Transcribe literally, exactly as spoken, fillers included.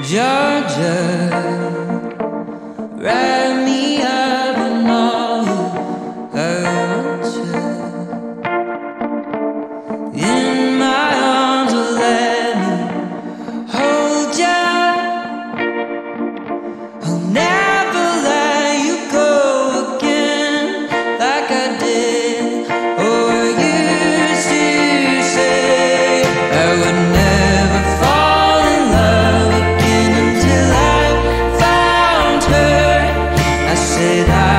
Georgia, wrap me up in all you want you. In my arms, will let me hold ya. I'll never let you go again like I did or used to say. I would never fall in love again until I found her. I said I